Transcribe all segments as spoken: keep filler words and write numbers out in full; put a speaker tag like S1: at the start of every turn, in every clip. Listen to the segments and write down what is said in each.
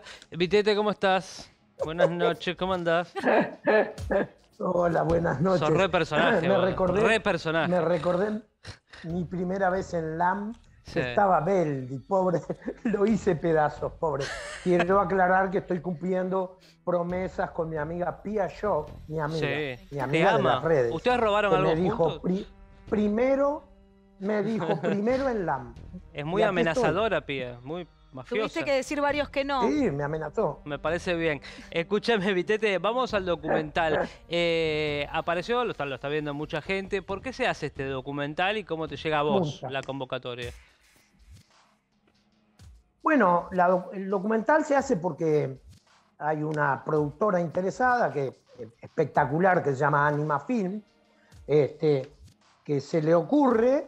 S1: Vitete, ¿cómo estás? Buenas noches, ¿cómo andás?
S2: Hola, buenas noches.
S1: Sos re personaje,
S2: me
S1: vos.
S2: recordé,
S1: Re personaje.
S2: me recordé mi primera vez en LAM,
S1: Sí.
S2: que estaba Beldi, pobre, lo hice pedazos, pobre. Quiero aclarar que estoy cumpliendo promesas con mi amiga Pia Shock, mi amiga,
S1: Sí.
S2: mi
S1: Te
S2: amiga de las
S1: ama.
S2: redes,
S1: ¿Ustedes robaron
S2: que
S1: algo
S2: me dijo,
S1: juntos?
S2: pri- primero, me dijo, primero en LAM.
S1: Es
S2: Y
S1: muy
S2: aquí estoy.
S1: amenazadora, Pía. Muy mafiosa.
S3: Tuviste que decir varios que no.
S2: Sí, me amenazó.
S1: Me parece bien. Escúchame, Vitete, vamos al documental. Eh, apareció, lo está, lo está viendo mucha gente. ¿Por qué se hace este documental y cómo te llega a vos
S2: Mucha.
S1: la convocatoria?
S2: Bueno, la doc- el documental se hace porque hay una productora interesada, que eh, espectacular, que se llama Anima Film, este, que se le ocurre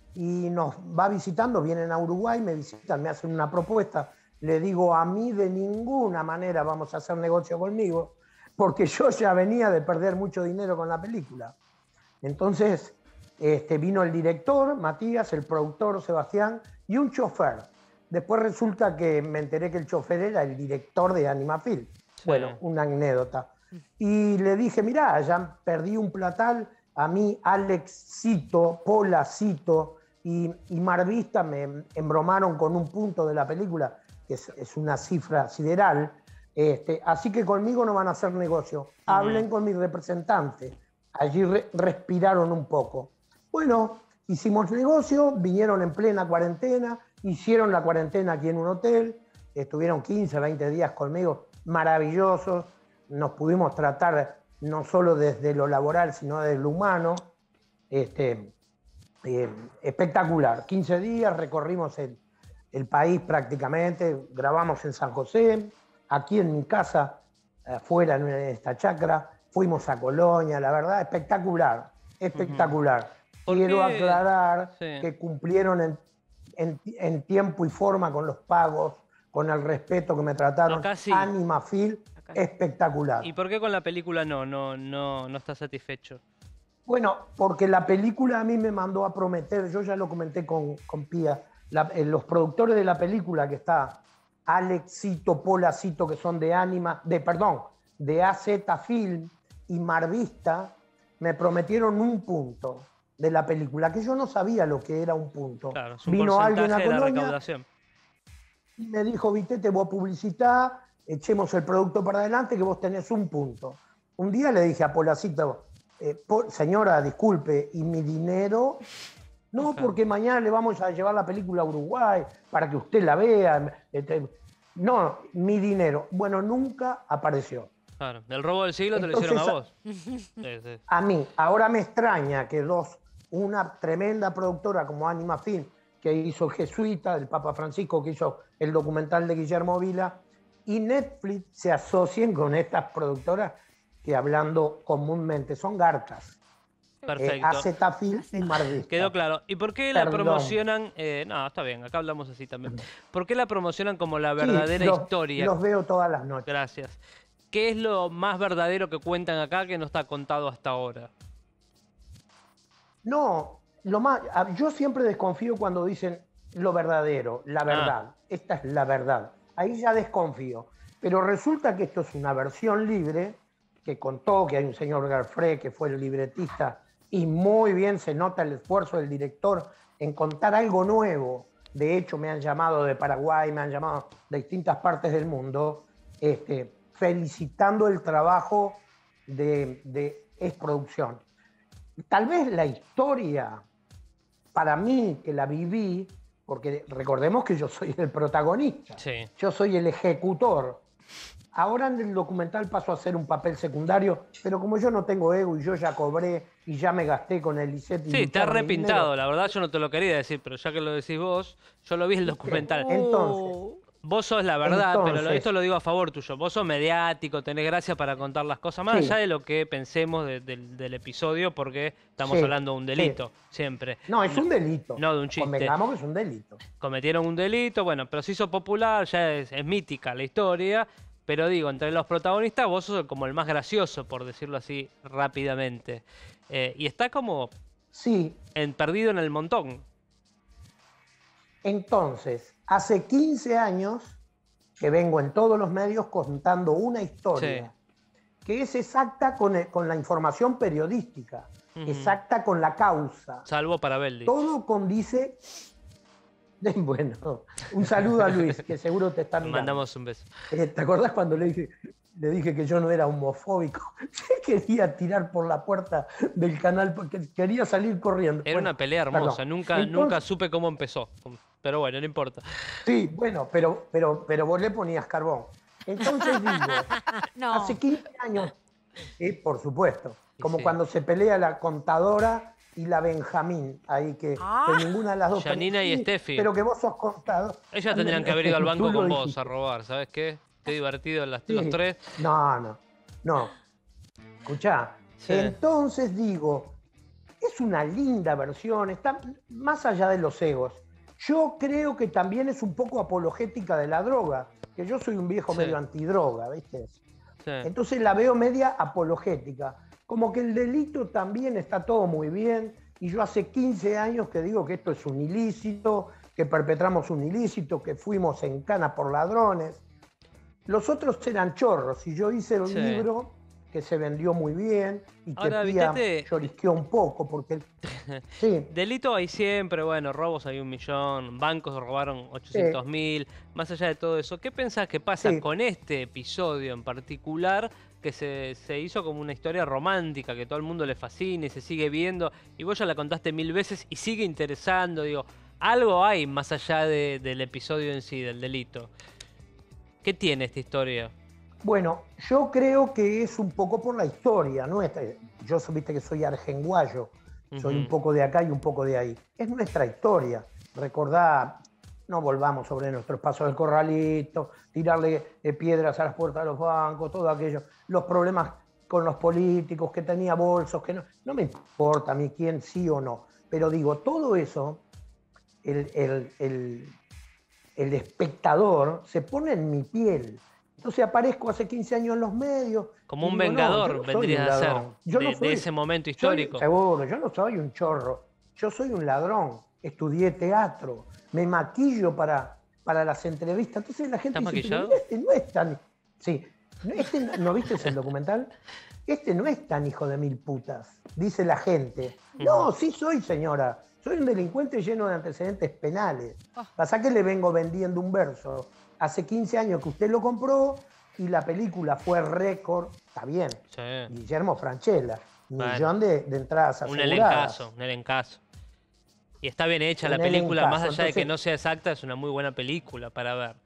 S2: y nos va visitando, vienen a Uruguay, me visitan, me hacen una propuesta. Le digo, a mí de ninguna manera vamos a hacer negocio conmigo, porque yo ya venía de perder mucho dinero con la película. Entonces este, vino el director, Matías, el productor, Sebastián, y un chofer. Después resulta que me enteré que el chofer era el director de Animafilm.
S1: Sí.
S2: Bueno, una anécdota. Y le dije, mirá, ya perdí un platal, a mí Alexcito, Polacito y, y Marvista me embromaron con un punto de la película, que es, es una cifra sideral. Este, así que conmigo no van a hacer negocio. Hablen con mi representante. Allí re- respiraron un poco. Bueno, hicimos negocio, vinieron en plena cuarentena, hicieron la cuarentena aquí en un hotel, estuvieron quince, veinte días conmigo, maravillosos, nos pudimos tratar no solo desde lo laboral, sino desde lo humano, este, eh, espectacular. quince días, recorrimos el, el país prácticamente, grabamos en San José, aquí en mi casa, afuera en esta chacra, fuimos a Colonia, la verdad, espectacular, espectacular.
S1: ¿Por
S2: Quiero
S1: qué?
S2: aclarar
S1: Sí.
S2: que cumplieron en, en, en tiempo y forma con los pagos, con el respeto que me trataron.
S1: Acá sí.
S2: Anima Film,
S3: Acá.
S2: espectacular.
S1: ¿Y por qué con la película no, no, no, no estás satisfecho?
S2: Bueno, porque la película a mí me mandó a prometer, yo ya lo comenté con, con Pía, la- eh, los productores de la película, que está Alexito, Polacito, que son de Anima, de, perdón, de A Z Film y Marvista, me prometieron un punto de la película, que yo no sabía lo que era un punto.
S1: Claro, es un
S2: Vino alguien
S1: porcentaje
S2: a
S1: de la
S2: Colonia
S1: recaudación.
S2: y me dijo, Vitete, vos publicitá, echemos el producto para adelante, que vos tenés un punto. Un día le dije a Polacito, eh, po- señora, disculpe, ¿y mi dinero? No,
S1: Ok.
S2: porque mañana le vamos a llevar la película a Uruguay para que usted la vea. Este, no, mi dinero. Bueno, nunca apareció.
S1: Claro, del robo del siglo te lo
S2: Entonces,
S1: hicieron a vos. Sí, sí.
S2: A mí, ahora me extraña que dos, una tremenda productora como Anima Film, que hizo El Jesuita, del Papa Francisco, que hizo el documental de Guillermo Vila, y Netflix se asocien con estas productoras que, hablando comúnmente, son garcas. Eh,
S1: Perfecto.
S2: A Z Film y Marvista.
S1: Quedó claro. ¿Y por qué la
S2: Perdón.
S1: promocionan? Eh, no, está bien, acá hablamos así también. ¿Por qué la promocionan como la
S2: Sí,
S1: verdadera
S2: los,
S1: historia?
S2: los veo todas las noches.
S1: Gracias. ¿Qué es lo más verdadero que cuentan acá que no está contado hasta ahora?
S2: No, lo más, a- yo siempre desconfío cuando dicen lo verdadero, la
S1: Ah.
S2: verdad. Esta es la verdad. Ahí ya desconfío. Pero resulta que esto es una versión libre que contó que hay un señor Garfré que fue el libretista y muy bien se nota el esfuerzo del director en contar algo nuevo. De hecho, me han llamado de Paraguay, me han llamado de distintas partes del mundo, este, felicitando el trabajo de, de Es Producción. Tal vez la historia, para mí, que la viví, porque recordemos que yo soy el protagonista,
S1: Sí.
S2: yo soy el ejecutor. Ahora en el documental paso a ser un papel secundario, pero como yo no tengo ego y yo ya cobré y ya me gasté con el ISET y
S1: Sí, te ha
S2: Luchar mi
S1: repintado,
S2: dinero,
S1: la verdad yo no te lo quería decir, pero ya que lo decís vos, yo lo vi en el documental.
S2: Entonces,
S1: Vos sos la verdad, pero lo-
S2: Entonces-
S1: esto lo digo a favor tuyo. Vos sos mediático, tenés gracia para contar las cosas, más
S2: Sí.
S1: allá de lo que pensemos de- del- del episodio, porque estamos
S2: Sí,
S1: hablando de un delito, siempre.
S2: no, es un delito.
S1: No de un chiste.
S2: Convengamos que es un delito.
S1: Cometieron un delito, bueno, pero se hizo popular, ya es, es mítica la historia, pero digo, entre los protagonistas vos sos como el más gracioso, por decirlo así rápidamente. Eh, y está como
S2: Sí,
S1: en, perdido en el montón.
S2: entonces, hace quince años que vengo en todos los medios contando una historia sí. que es exacta con, el, con la información periodística, uh-huh. exacta con la causa.
S1: Salvo para Beldi.
S2: Todo condice... Bueno, un saludo a Luis, que seguro te está mirando.
S1: Mandamos un beso.
S2: Eh, ¿Te acordás cuando le dije, le dije que yo no era homofóbico? Yo quería tirar por la puerta del canal porque quería salir corriendo.
S1: Era
S2: bueno,
S1: una pelea hermosa, perdón. nunca, Entonces, nunca supe cómo empezó. Pero bueno, no importa.
S2: Sí, bueno, pero, pero, pero vos le ponías carbón. Entonces digo, no. hace quince años, eh, por supuesto, como sí. cuando se pelea la contadora y la Benjamín, ahí que, ah, que ninguna de las dos...
S1: Janina y Steffi.
S2: Pero que vos sos contado.
S1: Ellas tendrían que haber ido al banco con vos dijiste. a robar, ¿sabes qué? Qué divertido las, sí. los tres.
S2: No, no, no. Escuchá, sí. entonces digo, es una linda versión, está más allá de los egos. Yo creo que también es un poco apologética de la droga, que yo soy un viejo sí. medio antidroga, ¿viste? Sí. Entonces la veo media apologética. Como que el delito también está todo muy bien, y yo hace quince años que digo que esto es un ilícito, que perpetramos un ilícito, que fuimos en cana por ladrones. Los otros eran chorros, y yo hice un sí. libro que se vendió muy bien, y que
S1: Ahora,
S2: Pía
S1: Vitete...
S2: llorisqueó un poco, porque...
S1: sí. Delito hay siempre, bueno, robos hay un millón, bancos robaron ochocientos mil, sí. más allá de todo eso, ¿qué pensás que pasa sí. con este episodio en particular, que se, se hizo como una historia romántica, que todo el mundo le fascina y se sigue viendo, y vos ya la contaste mil veces y sigue interesando, digo, algo hay más allá de, del episodio en sí, del delito? ¿Qué tiene esta historia?
S2: Bueno, yo creo que es un poco por la historia nuestra. Yo viste que soy argenguayo, uh-huh. soy un poco de acá y un poco de ahí. Es nuestra historia. Recordá, no volvamos sobre nuestros pasos del corralito, tirarle eh, piedras a las puertas de los bancos, todo aquello. Los problemas con los políticos, que tenía bolsos, que no... No me importa a mí quién sí o no. Pero digo, todo eso, el, el, el, el espectador se pone en mi piel. Entonces aparezco hace quince años en los medios.
S1: Como un
S2: digo,
S1: vengador,
S2: no,
S1: vendría a ser,
S2: yo
S1: de,
S2: no soy,
S1: de ese momento histórico.
S2: Yo, seguro, yo no soy un chorro. Yo soy un ladrón. Estudié teatro. Me maquillo para, para las entrevistas. Entonces la gente
S1: ¿Estás
S2: dice,
S1: maquillado?
S2: Este no es tan... Sí. Este, ¿No viste el documental? Este no es tan hijo de mil putas, dice la gente. No, sí soy, señora. Soy un delincuente lleno de antecedentes penales. Pasa que le vengo vendiendo un verso. Hace quince años que usted lo compró y la película fue récord. Está bien.
S1: Sí.
S2: Guillermo Francella.
S1: Bueno,
S2: millón de, de entradas aseguradas.
S1: Un elencazo, un elencazo. Y está bien hecha un la película, elencazo. Más allá Entonces, de que no sea exacta, es una muy buena película para ver.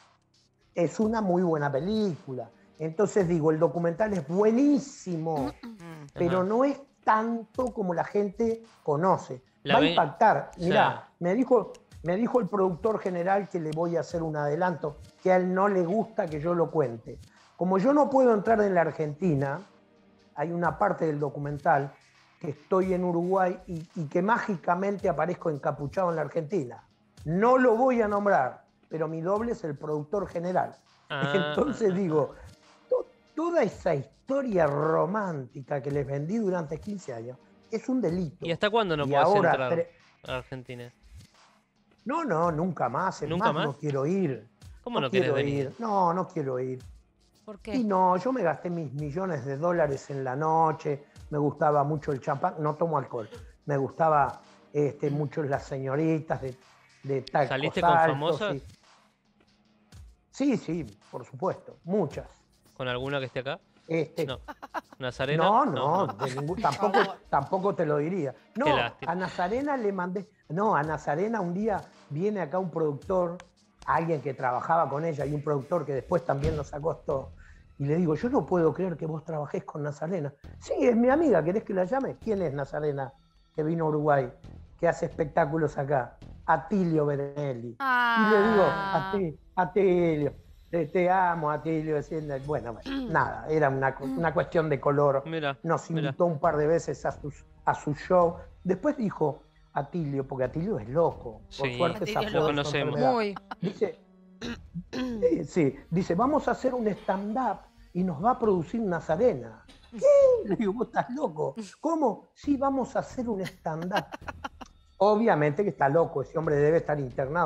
S2: Es una muy buena película. Entonces digo, el documental es buenísimo, pero no es tanto como la gente conoce. La Va a impactar. Mirá, sí. me dijo, me dijo el productor general que le voy a hacer un adelanto, que a él no le gusta que yo lo cuente. Como yo no puedo entrar en la Argentina, hay una parte del documental que estoy en Uruguay y, y que mágicamente aparezco encapuchado en la Argentina. No lo voy a nombrar, pero mi doble es el productor general. Ah, Entonces digo... Toda esa historia romántica que les vendí durante quince años es un delito.
S1: ¿Y hasta cuándo no y podés entrar tre... a Argentina?
S2: No, no, nunca más. Es
S1: ¿Nunca
S2: más,
S1: más?
S2: No quiero ir.
S1: ¿Cómo no,
S2: no
S1: quieres
S2: quiero
S1: venir?
S2: ir? No, no quiero ir.
S3: ¿Por qué?
S2: Y no, yo me gasté mis millones de dólares en la noche. Me gustaba mucho el champán. No tomo alcohol. Me gustaba este, mucho las señoritas de, de tacos
S1: ¿Saliste
S2: altos,
S1: con famosas?
S2: Y... Sí, sí, por supuesto. Muchas.
S1: ¿Con alguna que esté acá?
S2: Este,
S1: no. ¿Nazarena?
S2: No, no, no. De ningún, tampoco, tampoco te lo diría. No, a Nazarena le mandé... No, a Nazarena un día viene acá un productor, alguien que trabajaba con ella y un productor que después también nos acostó. Y le digo, yo no puedo creer que vos trabajés con Nazarena. Sí, es mi amiga, ¿querés que la llame? ¿Quién es Nazarena que vino a Uruguay, que hace espectáculos acá? Atilio Berenelli. Ah. Y le digo, Atilio, Atilio. Te, te amo, Atilio. Bueno, bueno, nada, era una, una cuestión de color.
S1: Mira,
S2: Nos invitó
S1: mira.
S2: un par de veces a, sus, a su show. Después dijo Atilio, porque Atilio es loco. Por
S1: sí,
S2: suerte
S1: lo conocemos.
S3: Muy.
S2: Dice, eh, sí, dice, vamos a hacer un stand-up y nos va a producir Nazarena. ¿Qué? Le digo, vos estás loco. ¿Cómo? Sí, vamos a hacer un stand-up. Obviamente que está loco, ese hombre debe estar internado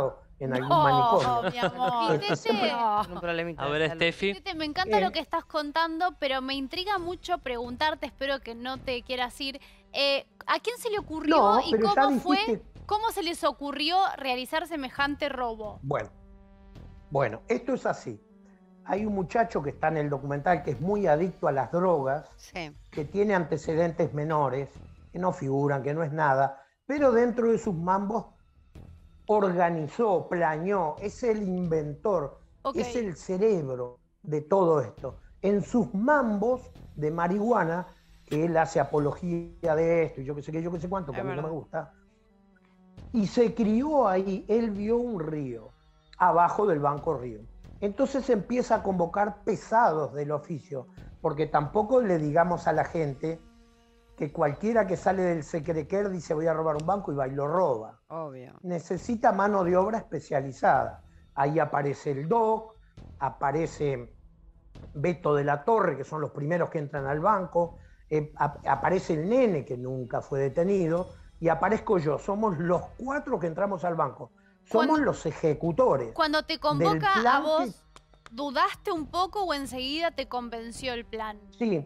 S2: en algún
S3: No,
S2: manicomio.
S3: mi amor.
S4: Vitete,
S5: Un problemita
S1: A
S5: de
S1: ver,
S5: salud.
S1: Steffi.
S3: Vitete, me encanta
S2: Eh.
S3: lo que estás contando, pero me intriga mucho preguntarte, espero que no te quieras ir, eh, ¿a quién se le ocurrió
S2: No,
S3: y
S2: pero ya
S3: cómo fue,
S2: dijiste.
S3: cómo se les ocurrió realizar semejante robo?
S2: Bueno, bueno, esto es así. Hay un muchacho que está en el documental que es muy adicto a las drogas,
S4: Sí.
S2: que tiene antecedentes menores, que no figuran, que no es nada, pero dentro de sus mambos organizó, planeó, es el inventor,
S3: Ok.
S2: es el cerebro de todo esto. En sus mambos de marihuana, que él hace apología de esto, y yo qué sé qué, yo qué sé cuánto, que
S4: Es
S2: a mí no me
S4: verdad.
S2: gusta, y se crió ahí, él vio un río, abajo del Banco Río. Entonces empieza a convocar pesados del oficio, porque tampoco le digamos a la gente que cualquiera que sale del secrequer dice voy a robar un banco y va y lo roba.
S4: Obvio.
S2: Necesita mano de obra especializada. Ahí aparece el doc, aparece Beto de la Torre, que son los primeros que entran al banco, eh, ap- aparece el nene, que nunca fue detenido, y aparezco yo. Somos los cuatro que entramos al banco. Somos
S3: Cuando-
S2: los ejecutores.
S3: Cuando te convoca
S2: plan
S3: a
S2: que-
S3: vos, ¿dudaste un poco o enseguida te convenció el plan?
S2: Sí.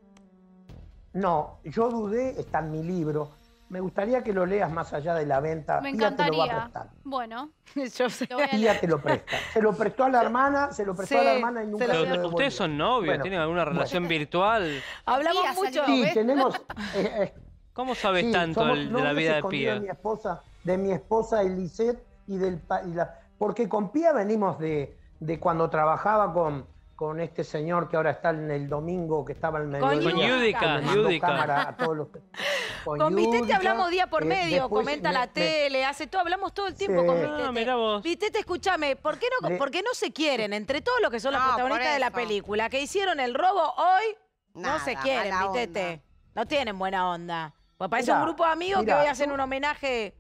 S2: No, yo dudé, está en mi libro. Me gustaría que lo leas más allá de la venta.
S3: Me
S2: Pía te lo va a
S3: encantaría.
S2: prestar.
S3: Bueno,
S5: Yo sé.
S3: lo voy a
S2: Pía
S3: leer.
S2: te lo presta. Se lo prestó a la hermana, se lo prestó
S5: Sí,
S2: a la hermana y nunca
S5: se lo-
S2: se lo
S1: Pero
S2: devolvió.
S1: ustedes son novios,
S2: Bueno,
S1: ¿tienen alguna
S2: bueno.
S1: relación virtual?
S5: Hablamos
S4: Pía
S5: mucho.
S4: salió.
S2: Sí,
S4: ¿ves?
S2: tenemos... eh, eh,
S1: ¿Cómo sabes
S2: sí,
S1: tanto
S2: somos
S1: el- de la
S2: novios
S1: vida de
S2: escondidos
S1: Pía?
S2: De mi esposa, de mi esposa Elisette y del... pa- y la- porque con Pía venimos de, de cuando trabajaba con, con este señor que ahora está en el domingo, que estaba en el
S5: Con
S2: mediodía.
S1: Con Yudica,
S2: que me mandó
S1: Yudica.
S2: cámara a todos los...
S5: Con Vitete
S2: Yudica,
S5: hablamos día por
S2: eh,
S5: medio,
S2: después
S5: comenta
S2: me-
S5: la
S2: me-
S5: tele, hace todo, hablamos todo el tiempo
S2: Sí.
S5: con
S1: Ah,
S5: Vitete.
S1: mirá vos.
S5: Vitete, escúchame, ¿por qué, no,
S2: Le-
S5: ¿por qué no se quieren entre todos los que son los
S4: No,
S5: protagonistas
S4: por
S5: de la
S4: eso.
S5: película? Que hicieron el robo hoy,
S4: Nada,
S5: no se quieren,
S4: mala
S5: Vitete.
S4: onda.
S5: No tienen buena onda. Pues parece
S2: Mirá,
S5: un grupo de amigos
S2: mirá,
S5: que hoy hacen
S2: yo-
S5: un homenaje.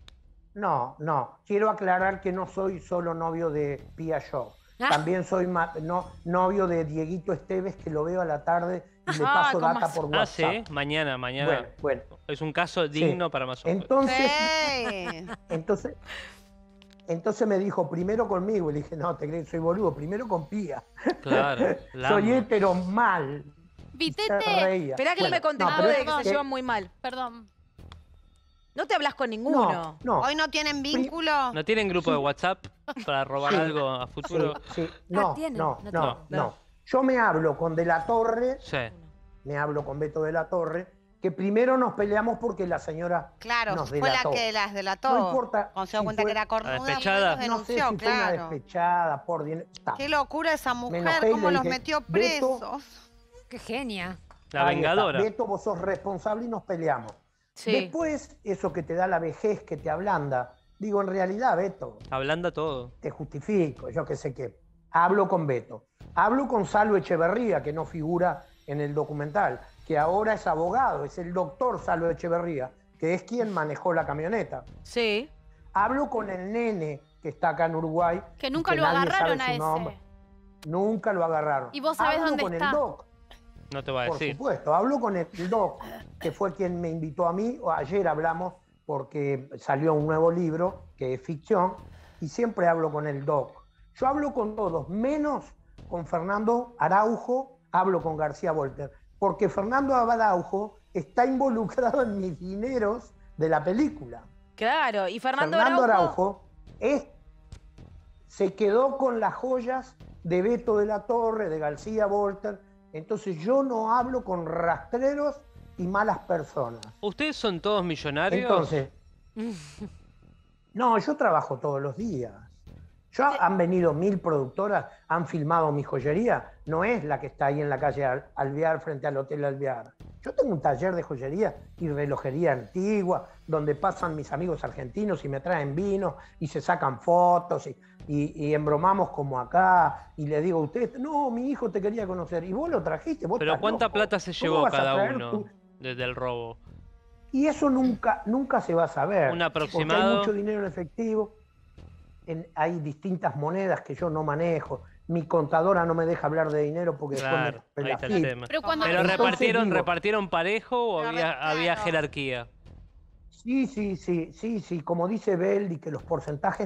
S2: No, no. Quiero aclarar que no soy solo novio de Pía Show.
S5: Ah.
S2: También soy ma- no, novio de Dieguito Esteves, que lo veo a la tarde y le
S5: Ah,
S2: paso
S5: ¿cómo
S2: data
S5: así?
S2: por
S1: Ah,
S2: WhatsApp.
S1: sí, mañana, mañana.
S2: Bueno, bueno.
S1: Es un caso digno para más hombres.
S2: Entonces,
S4: Sí.
S2: entonces, entonces me dijo, primero conmigo. Y le dije, no, te crees, soy boludo, primero con Pía.
S1: Claro, la
S2: soy
S1: amo.
S2: hétero mal. Y se
S3: Vitete,
S2: reía.
S5: Esperá que
S2: Bueno,
S5: no me contestó
S2: pero
S5: de
S2: es
S5: que se
S2: que-
S5: llevan muy mal.
S3: perdón.
S5: No te hablas con ninguno.
S2: No, no.
S4: Hoy no tienen vínculo.
S1: ¿No tienen grupo de WhatsApp para robar
S2: Sí.
S1: algo a futuro?
S2: Sí, sí. No,
S6: tienen,
S2: no,
S6: no
S2: no,
S5: tienen.
S2: no. Yo me hablo con De la Torre,
S1: Sí.
S2: me hablo con Beto de la Torre, que primero nos peleamos porque la señora
S4: Claro,
S2: nos
S4: fue la
S2: delató.
S4: que las delató.
S2: No importa
S4: Cuando se dio
S2: si
S4: cuenta
S2: fue-
S4: que era cornuda,
S1: La despechada.
S4: pues
S2: No sé
S4: denunció,
S2: si fue una
S4: claro.
S2: despechada por dinero. Está.
S4: Qué locura esa
S2: Me
S4: mujer,
S2: enojé y
S4: cómo
S2: le
S4: los
S2: dije,
S4: metió
S2: "Beto".
S4: presos.
S6: Qué genia.
S1: La
S2: Ahí está.
S1: vengadora.
S2: Beto, vos sos responsable y nos peleamos.
S5: Sí.
S2: Después, eso que te da la vejez, que te ablanda. Digo, en realidad, Beto,
S1: Ablanda todo.
S2: te justifico, yo qué sé qué. Hablo con Beto. Hablo con Salvo Echeverría, que no figura en el documental, que ahora es abogado, es el doctor Salvo Echeverría, que es quien manejó la camioneta.
S5: Sí.
S2: Hablo con el nene que está acá en Uruguay.
S3: Que
S2: y
S3: nunca lo
S2: nadie
S3: agarraron
S2: sabe
S3: a
S2: su nombre.
S3: ese.
S2: Nunca lo agarraron.
S3: ¿Y vos sabés
S2: Hablo
S3: dónde
S2: con
S3: está?
S2: el doc,
S1: No te va a
S2: por
S1: decir.
S2: supuesto. Hablo con el doc, que fue quien me invitó a mí. o Ayer hablamos porque salió un nuevo libro que es ficción y siempre hablo con el doc. Yo hablo con todos, menos con Fernando Araujo, hablo con García Volter, porque Fernando Araujo está involucrado en mis dineros de la película.
S5: Claro. Y Fernando,
S2: Fernando
S5: Araujo.
S2: Araujo es, se quedó con las joyas de Beto de la Torre, de García Volter. Entonces yo no hablo con rastreros y malas personas.
S1: ¿Ustedes son todos millonarios?
S2: Entonces, no, yo trabajo todos los días. Yo, han venido mil productoras, han filmado mi joyería. No es la que está ahí en la calle Al- Alvear, frente al Hotel Alvear. Yo tengo un taller de joyería y relojería antigua, donde pasan mis amigos argentinos y me traen vino y se sacan fotos y, y- y embromamos como acá. Y le digo a usted, no, mi hijo te quería conocer. Y vos lo trajiste, vos
S1: Pero
S2: estás
S1: ¿cuánta
S2: loco.
S1: plata se
S2: ¿Cómo
S1: llevó
S2: vas a
S1: cada
S2: traer
S1: uno
S2: tu-?"
S1: desde el robo?
S2: Y eso nunca, nunca se va a saber.
S1: ¿Un
S2: Porque
S1: aproximado?
S2: hay mucho dinero en efectivo, en- hay distintas monedas que yo no manejo. Mi contadora no me deja hablar de dinero porque
S1: Claro,
S2: después me
S1: ahí
S2: la
S1: está el
S2: flip.
S1: tema.
S3: Pero cuando
S1: ¿Pero
S2: Entonces
S1: repartieron,
S2: digo-
S1: repartieron parejo o
S4: Pero
S1: había,
S4: claro.
S1: había jerarquía?
S2: Sí, sí, sí, sí, sí, como dice Beldi, que los porcentajes no.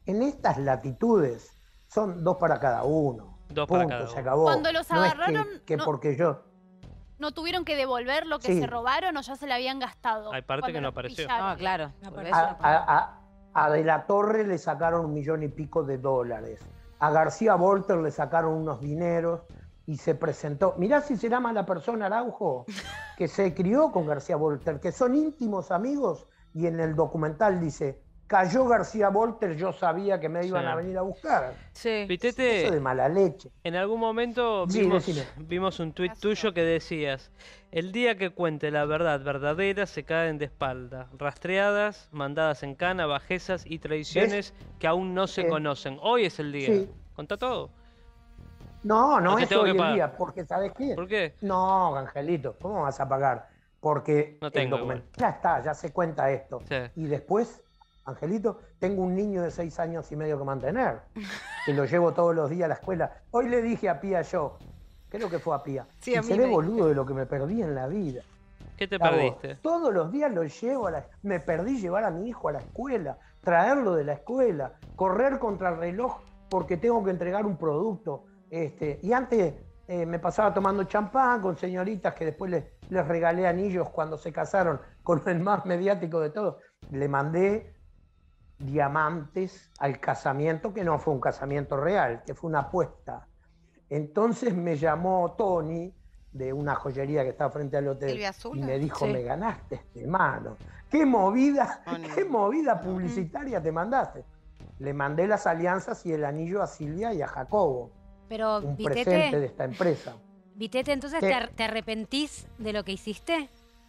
S2: en estas latitudes son dos para cada uno.
S1: Dos
S2: Punto,
S1: para cada
S2: se
S1: uno.
S2: acabó.
S3: Cuando los
S2: No es
S3: agarraron,
S2: que, que
S3: no-
S2: porque yo...
S3: ¿No tuvieron que devolver lo que
S2: Sí.
S3: se robaron o ya se le habían gastado?
S1: Hay parte
S3: cuando
S1: que no
S3: los
S1: apareció.
S3: pillaron?
S5: No, claro.
S6: No
S5: porque
S6: apareció.
S5: es una
S2: A, a- a- a De la Torre le sacaron un millón y pico de dólares. A García Volter le sacaron unos dineros y se presentó. Mirá si será mala persona Araujo, que se crió con García Volter, que son íntimos amigos, y en el documental dice, cayó García Volter, yo sabía que me iban
S1: Sí.
S2: a venir a buscar.
S5: Sí.
S1: Pitete,
S2: Eso de mala leche.
S1: en algún momento
S2: Sí,
S1: vimos,
S2: decime.
S1: vimos un tuit tuyo que decías, el día que cuente la verdad verdadera se caen de espalda, rastreadas, mandadas en cana, bajezas y traiciones que aún no se
S2: Eh,
S1: conocen. Hoy es el día.
S2: sí.
S1: Contá todo.
S2: No, no
S1: ¿O te
S2: es
S1: tengo
S2: hoy
S1: que
S2: el
S1: pagar?
S2: día, porque ¿sabes qué?
S1: ¿Por qué?
S2: No, Angelito, ¿cómo vas a pagar? Porque
S1: No
S2: el
S1: tengo
S2: documental ya está, ya se cuenta esto.
S1: Sí.
S2: Y después, Angelito, tengo un niño de seis años y medio que mantener, que lo llevo todos los días a la escuela. Hoy le dije a Pía yo, creo que fue a Pía,
S4: Sí, a
S2: y
S4: mí
S2: se
S4: me
S2: ve boludo de lo que me perdí en la vida.
S1: ¿Qué te
S2: Gabo,
S1: perdiste?
S2: todos los días lo llevo a la... Me perdí llevar a mi hijo a la escuela, traerlo de la escuela, correr contra el reloj porque tengo que entregar un producto. Este, y antes eh, me pasaba tomando champán con señoritas que después les, les regalé anillos cuando se casaron con el más mediático de todos. Le mandé diamantes al casamiento, que no fue un casamiento real, que fue una apuesta. Entonces me llamó Tony, de una joyería que estaba frente al hotel,
S4: Silvia Azul.
S2: y me dijo,
S5: Sí.
S2: me ganaste este mano. ¿Qué movida,
S4: Oh, no.
S2: qué movida publicitaria te mandaste? Le mandé las alianzas y el anillo a Silvia y a Jacobo,
S6: Pero,
S2: un presente de
S6: Vitete,
S2: esta empresa.
S6: Vitete, entonces,
S2: ¿Qué?
S6: ¿te, ar- te arrepentís de lo que hiciste?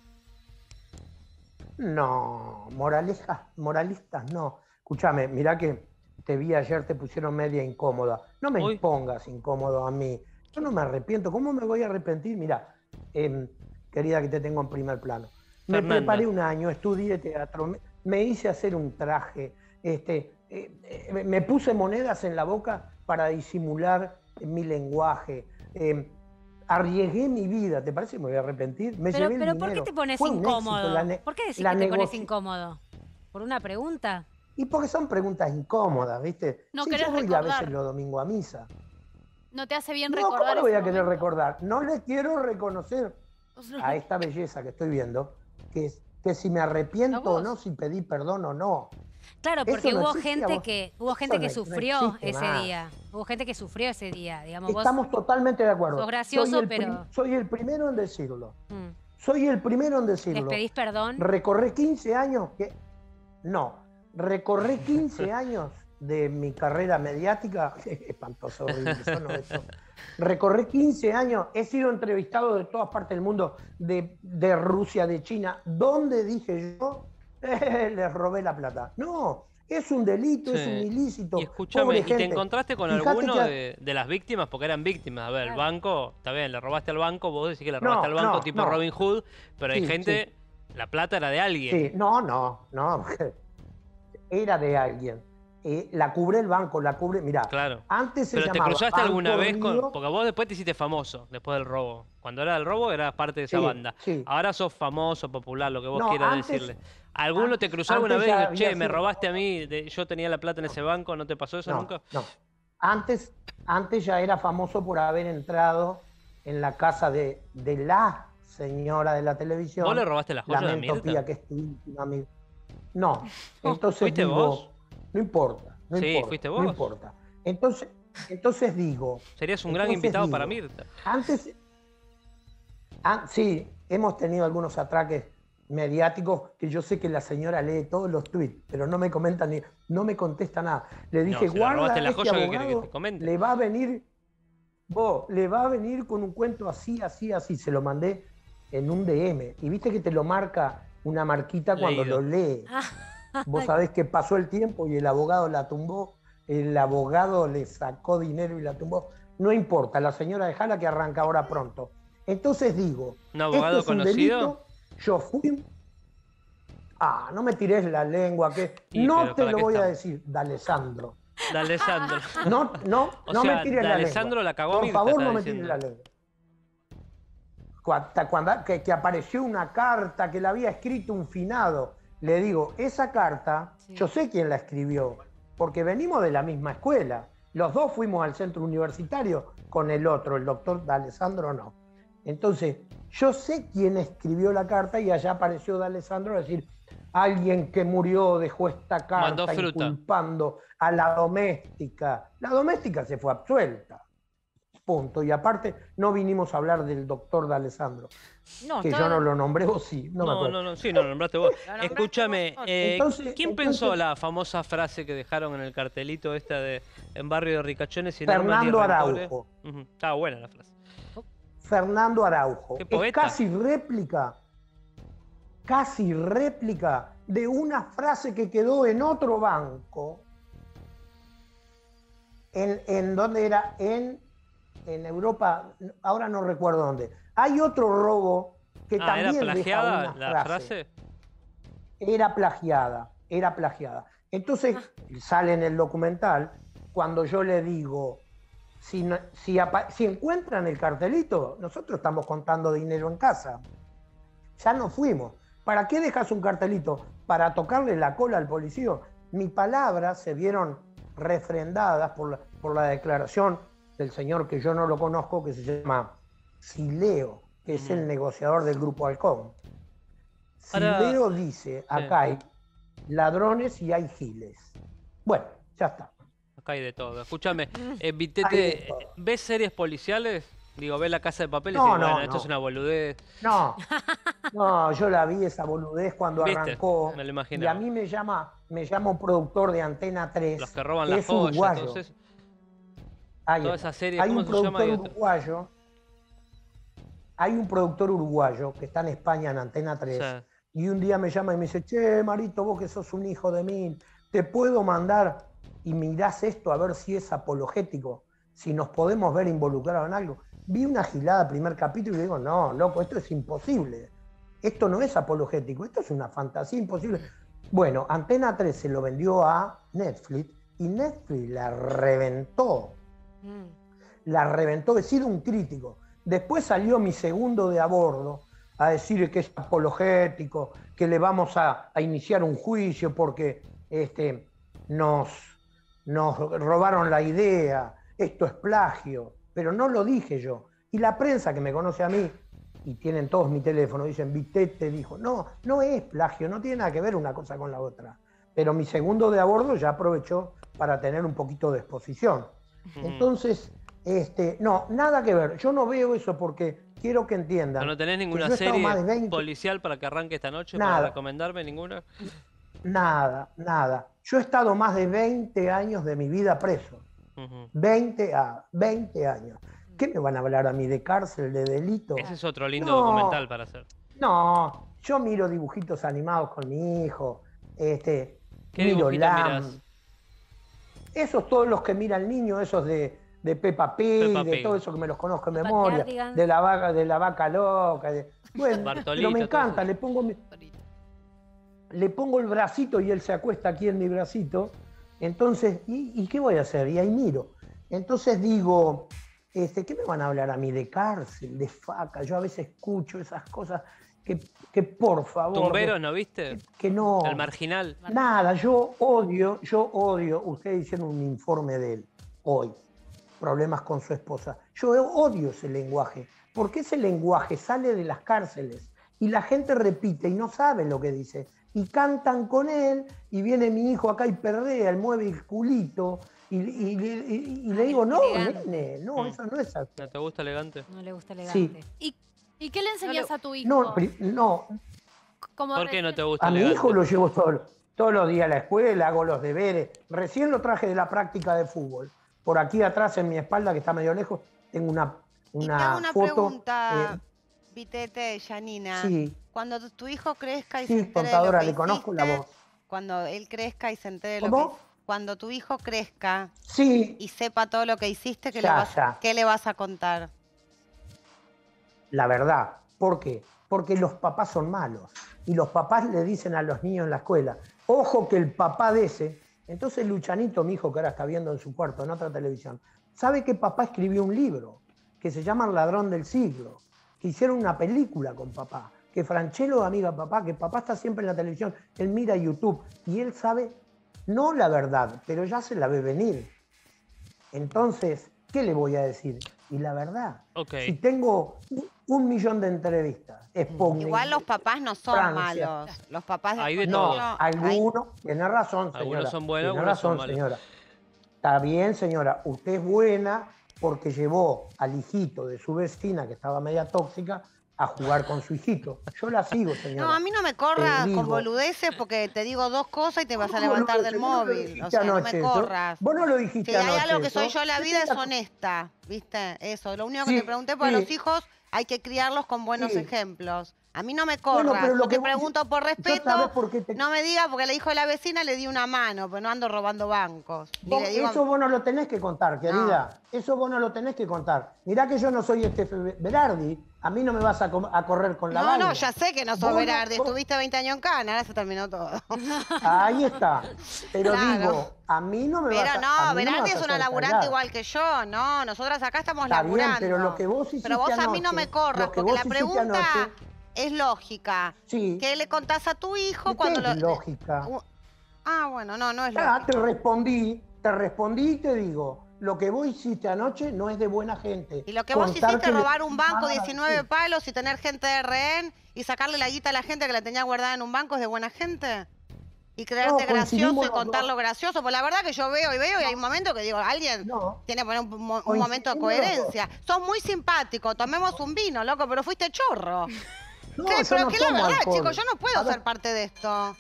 S2: No, moralejas, moralistas no. Escúchame, mirá que te vi ayer, te pusieron media incómoda. No me
S1: Uy.
S2: pongas incómodo a mí. Yo no me arrepiento. ¿Cómo me voy a arrepentir? Mirá, em, querida que te tengo en primer plano. Me
S1: Fernanda.
S2: preparé un año, estudié teatro, me, me hice hacer un traje, este, eh, eh, me puse monedas en la boca para disimular mi lenguaje. em, arriesgué mi vida. ¿Te parece que me voy a arrepentir? Me
S6: Pero,
S2: llevé el
S6: pero ¿por qué
S2: dinero.
S6: te pones
S2: Fue un éxito,
S6: incómodo?
S2: la ne-
S6: ¿Por qué decís
S2: la
S6: que te pones
S2: negoci-
S6: incómodo? ¿Por una pregunta?
S2: Y porque son preguntas incómodas, ¿viste?
S3: No
S2: Sí,
S3: querés
S2: yo voy a
S3: recordar.
S2: veces los domingos a misa.
S3: No te hace bien
S2: No,
S3: recordar
S2: ¿cómo lo voy
S3: ese
S2: a querer
S3: momento.
S2: recordar? No le quiero reconocer a esta belleza que estoy viendo que, que si me arrepiento
S6: ¿A
S2: o
S6: vos?
S2: no, si pedí perdón o no.
S6: Claro,
S2: Eso
S6: porque
S2: no
S6: hubo
S2: existe,
S6: gente
S2: vos.
S6: que hubo
S2: Eso
S6: gente
S2: no-
S6: que
S2: no
S6: sufrió
S2: existe
S6: ese
S2: más.
S6: día. Hubo gente que sufrió ese día, digamos. vos-
S2: Estamos totalmente de acuerdo.
S6: sos gracioso,
S2: soy el
S6: pero-
S2: prim- soy el primero en decirlo.
S6: Mm.
S2: Soy el primero en
S6: ¿Les
S2: decirlo.
S6: pedís perdón?
S2: Recorrí quince años que... No, recorrí quince años de mi carrera mediática. Espantoso, horrible, eso no eso. Recorrí quince años, he sido entrevistado de todas partes del mundo, de, de Rusia, de China. ¿Dónde dije yo? Eh, les robé la plata. No, es un delito, es
S1: Sí.
S2: un ilícito.
S1: Y escúchame,
S2: Pobre
S1: ¿y te
S2: gente.
S1: encontraste con
S2: Fíjate
S1: alguno
S2: que a-
S1: de, de las víctimas? Porque eran víctimas. A ver, el
S6: Claro.
S1: banco, está bien, le robaste al banco, vos decís que le
S2: No,
S1: robaste al banco
S2: no,
S1: tipo
S2: no.
S1: Robin Hood, pero hay
S2: Sí,
S1: gente, la plata era de alguien.
S2: Sí, no, no, no. Era de alguien. Eh, la cubre el banco, la cubre. Mirá,
S1: Claro.
S2: antes se
S1: Pero te
S2: llamaba
S1: cruzaste
S2: Banco
S1: alguna vez con...
S2: Río.
S1: Porque vos después te hiciste famoso, después del robo. Cuando era el robo eras parte de esa
S2: Sí,
S1: banda.
S2: sí.
S1: Ahora sos famoso, popular, lo que vos
S2: No,
S1: quieras
S2: antes-
S1: decirle. ¿Alguno te
S2: antes-
S1: cruzó alguna
S2: antes
S1: vez y
S2: ya
S1: dijo, che,
S2: había
S1: me
S2: sido-
S1: robaste a mí, de- yo tenía la plata en ese banco, ¿no te pasó eso
S2: No,
S1: nunca?
S2: no. Antes, antes ya era famoso por haber entrado en la casa de, de la señora de la televisión.
S1: ¿Vos le robaste las joyas a
S2: Lamento,
S1: Mirta?
S2: Pía, que es tu íntima amiga. No,
S1: Oh,
S2: entonces
S1: ¿fuiste
S2: digo,
S1: vos?
S2: no importa, no
S1: Sí,
S2: importa,
S1: fuiste
S2: no
S1: vos.
S2: importa. Entonces, entonces digo,
S1: Serías un gran
S2: entonces
S1: invitado
S2: digo,
S1: para Mirta.
S2: Antes, ah, sí, hemos tenido algunos atraques mediáticos que yo sé que la señora lee todos los tweets, pero no me comenta ni, no me contesta nada. Le dije,
S1: si le
S2: guarda,
S1: robaste la
S2: este
S1: joya, ¿qué quiere que
S2: abogado
S1: te comente?
S2: le va a venir, vos, le va a venir con un cuento así, así, así. Se lo mandé en un D M. Y viste que te lo marca una marquita cuando
S1: Leído.
S2: lo lee. Vos sabés que pasó el tiempo y el abogado la tumbó, el abogado le sacó dinero y la tumbó. No importa, la señora dejala que arranca ahora pronto. Entonces digo,
S1: ¿Un abogado
S2: esto es un
S1: conocido?
S2: delito, yo fui... Ah, no me tires la lengua, que
S1: Y,
S2: no
S1: pero
S2: te
S1: ¿para
S2: lo
S1: qué
S2: voy a
S1: estamos?
S2: decir, D'Alessandro.
S1: De Alessandro.
S2: No, no,
S1: O
S2: no
S1: sea,
S2: me tires la
S1: D'Alessandro
S2: lengua.
S1: la cagó
S2: Por
S1: Mirta,
S2: favor,
S1: está
S2: no me
S1: diciendo.
S2: tires la lengua. Cuando, cuando- que, que apareció una carta que la había escrito un finado. Le digo, esa carta,
S6: Sí.
S2: yo sé quién la escribió, porque venimos de la misma escuela. Los dos fuimos al centro universitario con el otro, el doctor D'Alessandro no. Entonces, yo sé quién escribió la carta y allá apareció D'Alessandro a decir, alguien que murió dejó esta carta inculpando a la doméstica. La doméstica se fue absuelta. Punto. Y aparte, no vinimos a hablar del doctor D'Alessandro. No, que yo no lo nombré, vos sí. No,
S1: no, no, no, sí, no lo nombraste vos. Escúchame, eh, entonces, ¿quién entonces, pensó la famosa frase que dejaron en el cartelito esta de en barrio de ricachones sin
S2: Fernando
S1: armas ni
S2: Araujo.
S1: Uh-huh. Estaba buena la frase.
S2: Fernando Araujo.
S1: Qué poeta.
S2: Es casi réplica, casi réplica de una frase que quedó en otro banco. En, en donde era, en, en Europa, ahora no recuerdo dónde. Hay otro robo que
S1: ah,
S2: también
S1: ¿era plagiada
S2: deja una
S1: la
S2: frase.
S1: frase?
S2: Era plagiada, era plagiada. Entonces sale en el documental cuando yo le digo, si, no, si, si encuentran el cartelito, nosotros estamos contando dinero en casa. Ya nos fuimos. ¿Para qué dejas un cartelito? Para tocarle la cola al policía. Mis palabras se vieron refrendadas por la, por la declaración del señor que yo no lo conozco, que se llama Sileo, que es el negociador del Grupo Halcón. Sileo Ahora, dice, acá sí. hay ladrones y hay giles. Bueno, ya está.
S1: Acá hay de todo. Escúchame, eh, Vitete, ¿ves series policiales? Digo, ¿ves La Casa de Papel?
S2: No,
S1: y
S2: no,
S1: bueno,
S2: no.
S1: esto es una boludez.
S2: No, no, yo la vi esa boludez cuando
S1: ¿Viste?
S2: arrancó.
S1: Me lo imaginaba.
S2: Y a mí me llama, me llama un productor de Antena tres.
S1: Los que roban
S2: que
S1: las
S2: es
S1: joyas,
S2: uruguayo.
S1: entonces.
S2: Hay,
S1: Toda esa serie,
S2: hay
S1: ¿cómo
S2: un
S1: se llama?
S2: productor uruguayo. Hay un productor uruguayo que está en España en Antena tres. Sí. Y un día me llama y me dice, che, Marito, vos que sos un hijo de mí, te puedo mandar y mirás esto a ver si es apologético, si nos podemos ver involucrados en algo. Vi una gilada primer capítulo y digo, no, loco, esto es imposible. Esto no es apologético, esto es una fantasía imposible. Bueno, Antena tres se lo vendió a Netflix y Netflix la reventó. Mm. La reventó, he sido un crítico. Después salió mi segundo de a bordo a decir que es apologético, que le vamos a, a iniciar un juicio porque este, nos, nos robaron la idea, esto es plagio. Pero no lo dije yo. Y la prensa que me conoce a mí, y tienen todos mi teléfono, dicen, Vitete dijo, no, no es plagio, no tiene nada que ver una cosa con la otra. Pero mi segundo de a bordo ya aprovechó para tener un poquito de exposición. Uh-huh. Entonces, este, no, nada que ver. Yo no veo eso porque quiero que entiendan.
S1: ¿No tenés ninguna serie veinte... policial para que arranque esta noche? Nada. ¿Para recomendarme ninguna?
S2: Nada, nada. Yo he estado más de veinte años de mi vida preso. Uh-huh. veinte, a, veinte años. ¿Qué me van a hablar a mí de cárcel, de delito?
S1: Ese es otro lindo
S2: no,
S1: documental para hacer.
S2: No, yo miro dibujitos animados con mi hijo. Este,
S1: ¿Qué
S2: miro
S1: dibujitos
S2: Lam.
S1: mirás?
S2: Esos todos los que mira el niño, esos de, de Peppa Pig, Peppa de Pig. Todo eso que me los conozco en memoria, de la vaca, de la vaca loca. De, bueno, pero me encanta, le pongo, mi, le pongo el bracito y él se acuesta aquí en mi bracito. Entonces, ¿y, ¿y qué voy a hacer? Y ahí miro. Entonces digo, este, ¿qué me van a hablar a mí de cárcel, de faca? Yo a veces escucho esas cosas que, que por favor...
S1: ¿Tumberos no viste?
S2: Que, que no.
S1: El Marginal.
S2: Nada, yo odio, yo odio, ustedes hicieron un informe de él hoy, problemas con su esposa. Yo odio ese lenguaje, porque ese lenguaje sale de las cárceles y la gente repite y no sabe lo que dice. Y cantan con él, y viene mi hijo acá y perdea, él mueve el culito, y, y, y, y le digo, no, nene, no, mm. eso no es así.
S1: ¿No te gusta elegante?
S6: No le gusta elegante.
S2: Sí.
S3: ¿Y, ¿Y qué le enseñas no, a tu hijo?
S2: No, no.
S3: ¿Cómo
S1: ¿Por qué no te gusta
S2: a
S1: elegante?
S2: A mi hijo lo llevo todo, todos los días a la escuela, hago los deberes. Recién lo traje de la práctica de fútbol. Por aquí atrás, en mi espalda, que está medio lejos, tengo una, una,
S4: y te hago una
S2: foto.
S4: Pregunta,
S2: eh,
S4: Vitete, Janina.
S2: Sí.
S4: Cuando tu, tu hijo crezca y
S2: sí,
S4: se entere
S2: contadora,
S4: de lo que
S2: le conozco
S4: hiciste,
S2: la voz.
S4: Cuando él crezca y se entere de lo
S2: ¿Cómo?
S4: que... Cuando tu hijo crezca
S2: sí.
S4: y sepa todo lo que hiciste, ¿qué,
S2: ya,
S4: le, vas,
S2: ya.
S4: ¿qué le vas a contar?
S2: La verdad. ¿Por qué? Porque los papás son malos. Y los papás le dicen a los niños en la escuela, ojo que el papá de ese... Entonces Luchanito, mi hijo, que ahora está viendo en su cuarto, en otra televisión, sabe que papá escribió un libro que se llama El ladrón del siglo, que hicieron una película con papá, que Franchelo amiga a papá, que papá está siempre en la televisión, él mira YouTube y él sabe no la verdad, pero ya se la ve venir. Entonces, ¿qué le voy a decir? Y la verdad,
S1: okay.
S2: si tengo un millón de entrevistas, Sputnik,
S4: Igual los papás no son
S2: Francia,
S4: malos. Los papás de
S1: Hay de
S2: no,
S1: todo.
S2: algunos, tiene razón, señora.
S1: Algunos son buenos,
S2: tiene
S1: algunos son
S2: razón,
S1: malos.
S2: señora. Está bien, señora, usted es buena porque llevó al hijito de su vecina, que estaba media tóxica, a jugar con su hijito. Yo la sigo, señora.
S4: No, a mí no me corras
S2: Te digo-
S4: con boludeces porque te digo dos cosas y te vas a
S2: ¿Cómo
S4: levantar
S2: lo-
S4: del
S2: vos no lo
S4: móvil.
S2: dijiste
S4: O sea, no
S2: anoche
S4: me
S2: eso?
S4: corras.
S2: Vos no lo dijiste
S4: Si hay
S2: anoche
S4: algo que
S2: eso.
S4: soy yo en la vida es
S2: Tenés-
S4: honesta, ¿viste? Eso. Lo único que
S2: Sí,
S4: te pregunté por
S2: sí.
S4: los hijos, hay que criarlos con buenos
S2: Sí.
S4: ejemplos. A mí no me
S2: Bueno,
S4: corras.
S2: pero lo
S4: Yo
S2: que
S4: te
S2: vos-
S4: pregunto por
S2: yo
S4: respeto.
S2: sabés por qué te-
S4: No me digas porque le dijo a la vecina le di una mano, pero no ando robando bancos. Ni
S2: Vos-
S4: le digo...
S2: Eso vos no lo tenés que contar, querida. Eso vos no lo tenés que contar. Mirá que yo no soy este Berardi. A mí no me vas a, com- a correr con la
S4: No,
S2: vaina.
S4: no, ya sé que no sos
S2: Vos no-
S4: Berardi.
S2: vos-
S4: Estuviste veinte años en Cana, ahora se terminó todo.
S2: Ahí está. Pero
S4: Claro.
S2: digo, a mí no me vas
S4: Pero
S2: a
S4: no,
S2: a mí me
S4: Berardi
S2: vas a
S4: es una
S2: hacer
S4: laburante
S2: callar.
S4: igual que yo, no, nosotras acá estamos
S2: Está bien,
S4: laburando.
S2: pero lo que vos hiciste
S4: Pero vos a mí no
S2: anoche,
S4: me corras,
S2: lo que
S4: porque
S2: vos
S4: la
S2: hiciste
S4: pregunta
S2: anoche-
S4: es lógica.
S2: Sí.
S4: ¿Qué le contás a tu hijo
S2: ¿Qué
S4: cuando
S2: es
S4: lo...
S2: lógica?
S4: Uh, Ah, bueno, no, no es
S2: Ya
S4: lógica.
S2: te respondí, te respondí y te digo, lo que vos hiciste anoche no es de buena gente.
S4: Y lo que vos
S2: Contar
S4: hiciste
S2: que
S4: es
S2: le-
S4: robar un banco,
S2: Ah,
S4: diecinueve
S2: sí.
S4: palos y tener gente de rehén y sacarle la guita a la gente que la tenía guardada en un banco es de buena gente. Y creerte
S2: No,
S4: gracioso
S2: coincidimos
S4: y
S2: los
S4: contar
S2: dos.
S4: lo gracioso. Pues la verdad que yo veo y veo y hay un momento que digo, alguien
S2: No.
S4: tiene que poner un, mo- un
S2: Coincidimos
S4: momento de
S2: los dos.
S4: coherencia. Sos muy simpático, tomemos un vino, loco, pero fuiste chorro.
S2: No,
S4: ¿Qué?
S2: yo
S4: Pero
S2: no
S4: que la
S2: tomo
S4: verdad,
S2: alcohol.
S4: chicos, yo no puedo
S2: A ver,
S4: ser parte de esto.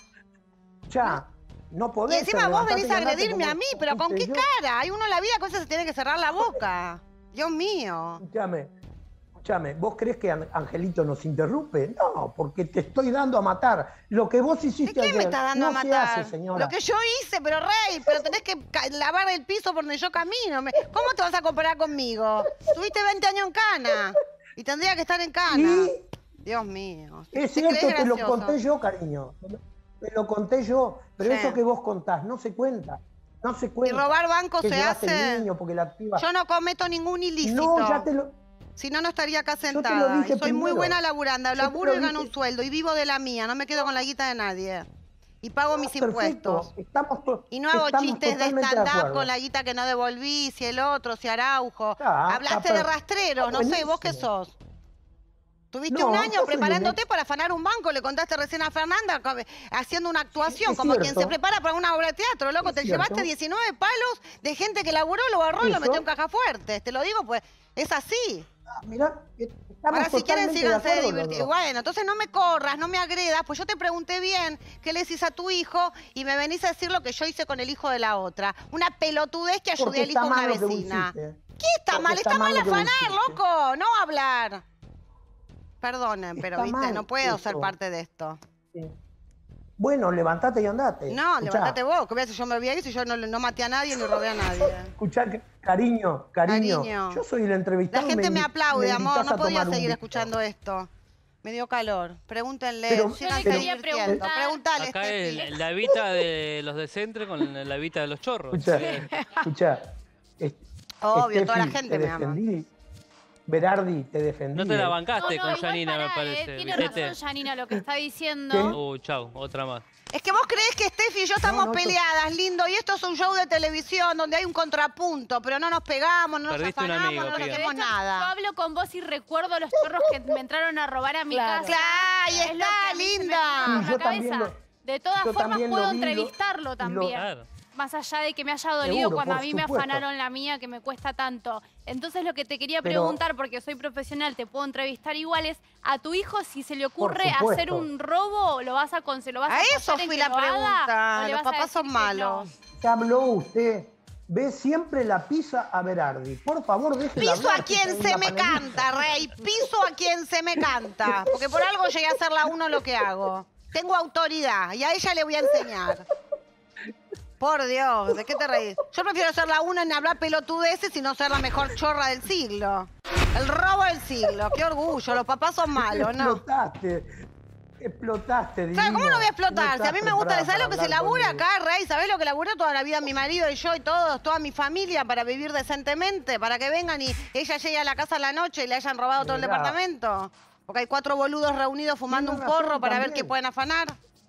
S2: Ya, no podés.
S4: Y encima
S2: ser,
S4: vos
S2: levantate
S4: venís
S2: y
S4: a
S2: andate
S4: agredirme
S2: como
S4: a mí, pero ¿con qué
S2: fuiste yo.
S4: cara? Hay uno en la vida que a veces se tiene que cerrar la boca. Dios mío.
S2: Escúchame, escúchame, ¿vos crees que An- Angelito nos interrumpe? No, porque te estoy dando a matar. Lo que vos
S4: ¿De
S2: hiciste
S4: qué
S2: ayer
S4: me estás dando
S2: no
S4: a
S2: se
S4: matar?
S2: hace, señora.
S4: Lo que yo hice, pero Rey, pero tenés que ca- lavar el piso por donde yo camino. Me- ¿Cómo te vas a comparar conmigo? Tuviste veinte años en Cana y tendría que estar en Cana.
S2: Y
S4: Dios mío.
S2: es
S4: ¿Te
S2: cierto,
S4: crees
S2: te lo
S4: gracioso?
S2: conté yo, cariño. Te lo conté yo, pero
S4: Sí.
S2: eso que vos contás no se cuenta. No se
S4: ¿Y
S2: cuenta.
S4: robar bancos
S2: que
S4: se
S2: llevaste
S4: hace?
S2: el niño porque la piba...
S4: Yo no cometo ningún ilícito.
S2: No, ya te lo...
S4: Si no, no estaría acá
S2: te lo
S4: sentada.
S2: dije
S4: Y soy muy
S2: primero.
S4: buena laburanda.
S2: Yo te
S4: Laburo
S2: lo
S4: y gano
S2: dije.
S4: un sueldo. Y vivo de la mía. No me quedo con la guita de nadie. Y pago mis
S2: Perfecto,
S4: impuestos.
S2: Estamos to-
S4: Y no hago
S2: estamos
S4: chistes de
S2: totalmente
S4: stand-up
S2: acuerdo.
S4: con la guita que no devolví, si el otro, si Araujo.
S2: Ah,
S4: Hablaste
S2: está
S4: de
S2: per-
S4: rastreros, no sé, ¿vos qué
S2: buenísimo.
S4: sos? Tuviste
S2: No,
S4: un
S2: yo
S4: año
S2: soy
S4: preparándote
S2: un-
S4: para afanar un banco, le contaste recién a Fernanda, co- haciendo una actuación,
S2: es
S4: como quien
S2: cierto.
S4: se prepara para una obra de teatro, loco.
S2: Es
S4: Te
S2: cierto.
S4: llevaste diecinueve palos de gente que laburó, lo agarró y lo
S2: Eso.
S4: metió en caja fuerte. Te lo digo, pues, es así.
S2: Ah, mirá, estamos
S4: Ahora si quieren
S2: totalmente de
S4: síganse
S2: acuerdo los
S4: divirtiendo.
S2: dos.
S4: Bueno, entonces no me corras, no me agredas, pues yo te pregunté bien qué le decís a tu hijo y me venís a decir lo que yo hice con el hijo de la otra. Una pelotudez que ayudé
S2: Porque
S4: al hijo
S2: está
S4: de una
S2: mal lo que vos
S4: vecina.
S2: hiciste.
S4: ¿Qué está
S2: Porque
S4: mal?
S2: está
S4: Está mal
S2: mal lo que vos
S4: afanar,
S2: hiciste.
S4: loco, no hablar. Perdonen, pero
S2: Está
S4: viste,
S2: mal
S4: no puedo ser
S2: eso.
S4: parte de esto.
S2: Sí. Bueno, levantate y andate.
S4: No,
S2: Escuchá,
S4: levantate vos, que veas si yo me voy a ir si yo no, no maté a nadie ni robé a nadie.
S2: Escuchá, que- cariño, cariño,
S4: Cariño.
S2: Yo soy el
S4: La
S2: entrevistado.
S4: gente me
S2: invi-
S4: aplaude,
S2: me
S4: amor,
S2: invitás
S4: no
S2: a
S4: podía
S2: tomar un
S4: seguir
S2: vino.
S4: escuchando esto. Me dio calor. Pregúntenle,
S2: Pero-
S4: síganse
S2: pero-
S4: divirtiendo.
S3: preguntar-
S4: Preguntale,
S1: Acá
S4: Steffi.
S1: es la evita de los de Centre con la evita de los chorros.
S2: Escuchá,
S1: Eh,
S2: escuchá. Es-
S4: Obvio, toda la
S2: Steffi,
S4: gente
S2: te
S4: me ama.
S2: defendí. Berardi, te defendí.
S1: No te la
S2: eh.
S1: bancaste
S3: No, no,
S1: con
S3: igual
S1: Janina, me
S3: pará,
S1: parece.
S3: eh, tiene
S1: Vitete.
S3: razón Janina lo que está diciendo.
S2: ¿Qué?
S1: Uh, chau, otra más.
S4: Es que vos creés que Steffi y yo estamos
S2: no, to-
S4: peleadas, lindo, y esto es un show de televisión donde hay un contrapunto, pero no nos pegamos, no nos
S1: Perdiste un
S4: afanamos,
S1: amigo,
S4: no nos
S1: piba.
S3: De
S4: hacemos
S3: hecho, Yo
S4: nada.
S3: hablo con vos y recuerdo los chorros que me entraron a robar a mi
S5: Claro.
S3: casa.
S4: Claro, ahí
S3: Es lo
S4: está,
S3: que a mí se me
S4: linda.
S3: pasó por
S2: Sí,
S3: la
S2: yo también
S3: cabeza.
S2: lo-
S3: De todas
S2: yo
S3: formas
S2: también lo
S3: puedo
S2: vi, lo-
S3: entrevistarlo
S2: y
S3: también.
S2: lo-
S1: Claro.
S3: Más allá de que me haya dolido
S2: Seguro,
S3: cuando a
S2: por
S3: mí me
S2: supuesto.
S3: afanaron la mía, que me cuesta tanto. Entonces lo que te quería
S2: Pero-
S3: preguntar, porque soy profesional, te puedo entrevistar igual, es a tu hijo si se le ocurre
S2: supuesto.
S3: hacer un robo, lo vas a con- se lo vas a
S4: A
S3: apoyar
S4: eso
S3: en
S4: fui
S3: que
S4: la
S3: lo haga,
S4: pregunta.
S3: o le
S4: Los
S3: vas a
S4: papás son
S3: decir que no?
S4: malos.
S2: Ya habló usted. Ve siempre la pisa a Berardi. Por favor, déjela
S4: Piso
S2: hablar,
S4: a quien
S2: que
S4: se
S2: es
S4: me
S2: una panelista.
S4: canta, Rey. Piso a quien se me canta. Porque por algo llegué a ser la uno lo que hago. Tengo autoridad y a ella le voy a enseñar. Por Dios, ¿de qué te reís? Yo prefiero ser la una en hablar pelotudeces y no ser la mejor chorra del siglo. El robo del siglo. Qué orgullo. Los papás son malos, ¿no?
S2: Explotaste. Explotaste, divina.
S4: ¿Sabes cómo no voy a explotar?
S2: No
S4: Si a mí
S2: estás
S4: me gusta,
S2: preparada
S4: ¿sabes lo que
S2: para
S4: se
S2: hablar
S4: labura
S2: conmigo.
S4: acá, Rey? ¿Sabés lo que laburó toda la vida mi marido y yo y todos, toda mi familia para vivir decentemente? Para que vengan y ella llegue a la casa a la noche y le hayan robado todo el
S2: Mirá.
S4: departamento. Porque hay cuatro boludos reunidos fumando
S2: Tienes
S4: un porro
S2: razón
S4: para ver
S2: también.
S4: qué pueden afanar.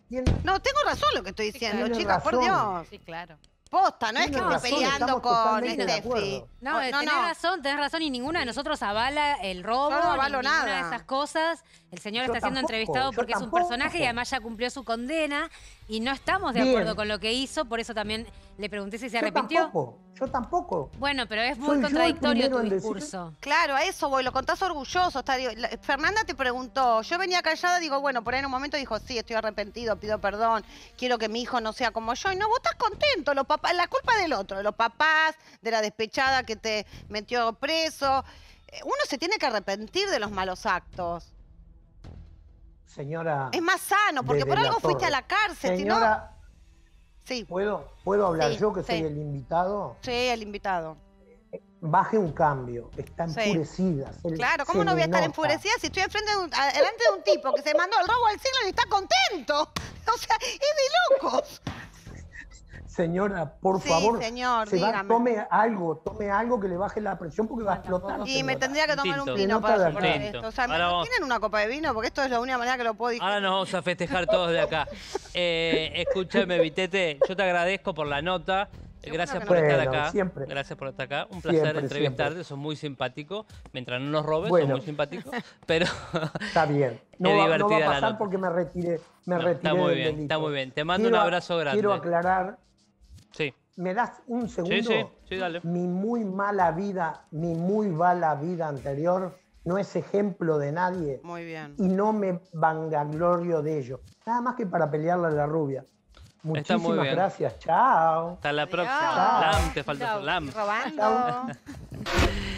S2: tiene-
S4: No, tengo razón lo que estoy diciendo,
S2: tiene
S4: chicas, por
S2: razón.
S4: Dios.
S3: Sí, claro.
S4: Posta, no es que
S2: Tiene
S4: esté
S2: razón,
S4: peleando
S2: estamos
S4: con
S2: totalmente de
S4: Steffi.
S2: acuerdo.
S6: No, eh,
S4: no,
S6: tenés
S4: no.
S6: razón, tenés razón, y ninguna de nosotros avala el robo,
S4: Yo no
S6: ni
S4: avalo
S6: ninguna
S4: nada.
S6: de esas cosas. El señor
S2: Yo
S6: está siendo
S2: tampoco,
S6: entrevistado
S2: yo
S6: porque es un
S2: tampoco.
S6: personaje y además ya cumplió su condena y no estamos de
S2: Bien.
S6: acuerdo con lo que hizo, por eso también le pregunté si se
S2: Yo
S6: arrepintió.
S2: tampoco, yo tampoco.
S6: Bueno, pero es
S2: Soy
S6: muy
S2: yo el
S6: contradictorio
S2: primero
S6: tu
S2: en decir-
S6: discurso.
S4: Claro, a eso voy, lo contás orgulloso. Está, digo, la- Fernanda te preguntó, yo venía callada, digo, bueno, por ahí en un momento dijo, sí, estoy arrepentido, pido perdón, quiero que mi hijo no sea como yo. Y no, vos estás contento, los papás, la culpa del otro, de los papás, de la despechada que te metió preso. Eh, Uno se tiene que arrepentir de los malos actos.
S2: Señora.
S4: Es más sano, porque
S2: desde
S4: por
S2: la
S4: algo fuiste a
S2: torre.
S4: la cárcel, si no...
S2: Señora,
S4: Sí,
S2: ¿puedo, ¿puedo hablar
S4: Sí,
S2: yo que
S4: sí.
S2: soy el invitado?
S4: sí, el invitado.
S2: Baje un cambio, está
S4: Sí.
S2: enfurecida. se le-
S4: Claro, ¿cómo
S2: se
S4: no voy a
S2: le
S4: estar
S2: nota.
S4: enfurecida si estoy enfrente de un, a- delante de un tipo que se mandó el robo al siglo y está contento? O sea, es de locos.
S2: Señora, por
S4: Sí,
S2: favor,
S4: señor,
S2: se va-
S4: dígame.
S2: tome algo, tome algo que le baje la presión porque va a explotar.
S4: Y me
S2: señora.
S4: tendría que
S1: Un
S4: tomar un
S1: tinto.
S4: vino
S2: Se
S4: para
S2: nota de
S4: soportar
S1: acá.
S4: esto. O sea, ¿me
S1: Ahora
S4: no
S1: vamos.
S4: tienen una copa de vino? Porque esto es la única manera que lo puedo discutir.
S1: Ahora nos vamos a festejar todos de acá. Eh, escúchame, Vitete, yo te agradezco por la nota.
S4: Seguro
S1: Gracias
S4: que
S1: por
S2: no.
S1: estar
S2: Bueno,
S1: acá.
S2: siempre.
S1: Gracias por estar acá. Un placer
S2: Siempre,
S1: entrevistarte,
S2: siempre.
S1: sos muy simpático. Mientras no nos robes,
S2: Bueno.
S1: sos muy simpático. Pero
S2: Está bien. No,
S1: Es
S2: va, no va
S1: divertida
S2: a
S1: la
S2: pasar
S1: nota.
S2: porque me retiré. Me
S1: No,
S2: retiré
S1: está muy
S2: del
S1: bien,
S2: delito.
S1: está muy bien. Te mando
S2: Quiero
S1: un
S2: a-
S1: abrazo grande.
S2: Quiero aclarar,
S1: sí,
S2: ¿me das un segundo?
S1: sí, sí, sí, dale.
S2: Mi muy mala vida, mi muy mala vida anterior no es ejemplo de nadie
S4: Muy bien.
S2: y no me vangaglorio de ello. Nada más que para pelearle a la rubia.
S1: Está muy
S2: Muchísimas
S1: bien.
S2: gracias. Chao.
S1: Hasta la
S4: Adiós.
S1: próxima.
S2: Chao.
S1: Lam, te falta
S5: Chao.
S1: Lam.
S4: Robando.